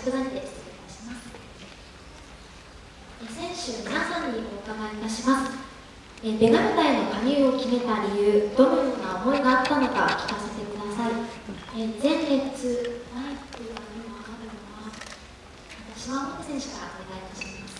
着座にて失礼いたします。選手皆さんにお伺いいたします。ベガルタへの加入を決めた理由、どのような思いがあったのか聞かせてください。前列マイクが今あるのは島本選手からお願いいたします。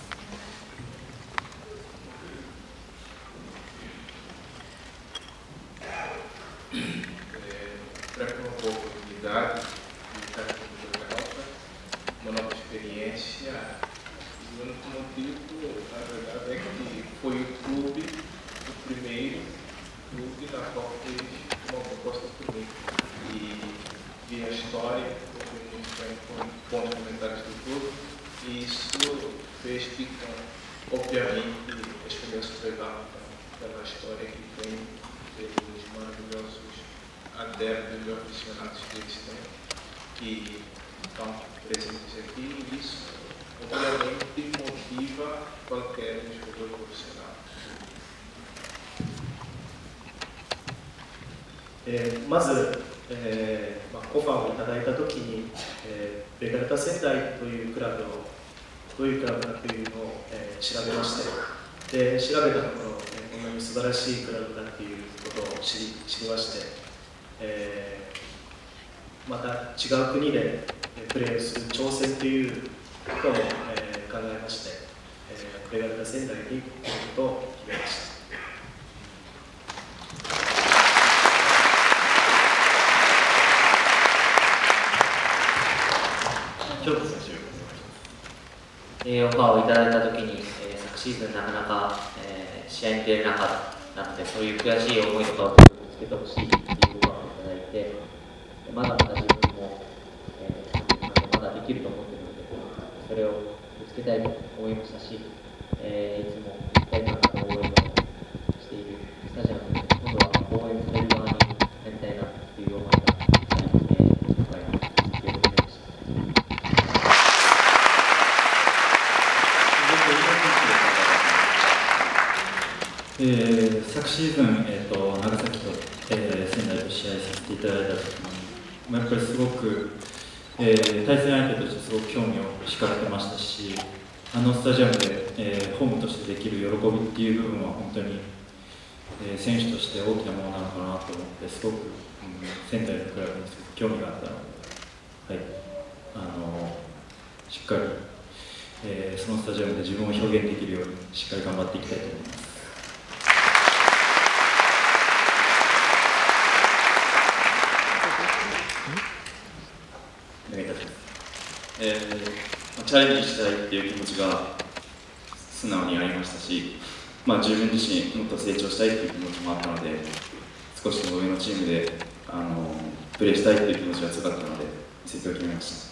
Para uma oportunidade de estar aqui no Europa, uma nova experiência. E o único motivo, na verdade, é que foi o clube, o primeiro clube na qual fez uma proposta por mim. E vi a história, foi muito bem, com bons comentários do clube, e isso fez ficar, obviamente, a experiência legal pela história que tem, pelos maravilhosos adeptos e aficionados que eles têm, que estão presentes aqui, e isso obviamente motiva qualquer jogador profissional. まず、オファーをいただいたときに、ベガルタ仙台というクラブをどういうクラブかというのを、調べまして、で調べたところ、こんなに素晴らしいクラブだということを知りまして、また違う国でプレーをする挑戦ということを、考えまして、ベガルタ仙台に来ることを決めました。 オファーをいただいたときに、昨シーズンなかなか、試合に出れなかったので、そういう悔しい思いとかをぶつけてほしいというオファーをいただいて、まだまだ自分も、まだできると思っているので、それをぶつけたいと思いましたし、いつも一体感の応援をしているスタジアムで、今度は応援される側になりたいなという思いがあり、今回の実現を決めました。 昨シーズン、長崎と、仙台と試合させていただいたときに、やっぱりすごく、対戦相手としてすごく興味を惹かれてましたし、あのスタジアムで、ホームとしてできる喜びっていう部分は本当に、選手として大きなものなのかなと思って、すごく、仙台のクラブにすごく興味があったので、はい、しっかり、そのスタジアムで自分を表現できるようにしっかり頑張っていきたいと思います。 お願いいたします。チャレンジしたいっていう気持ちが素直にありましたし、自分自身もっと成長したいっていう気持ちもあったので、少しでも上のチームでプレーしたいっていう気持ちが強かったので、移籍を決めました。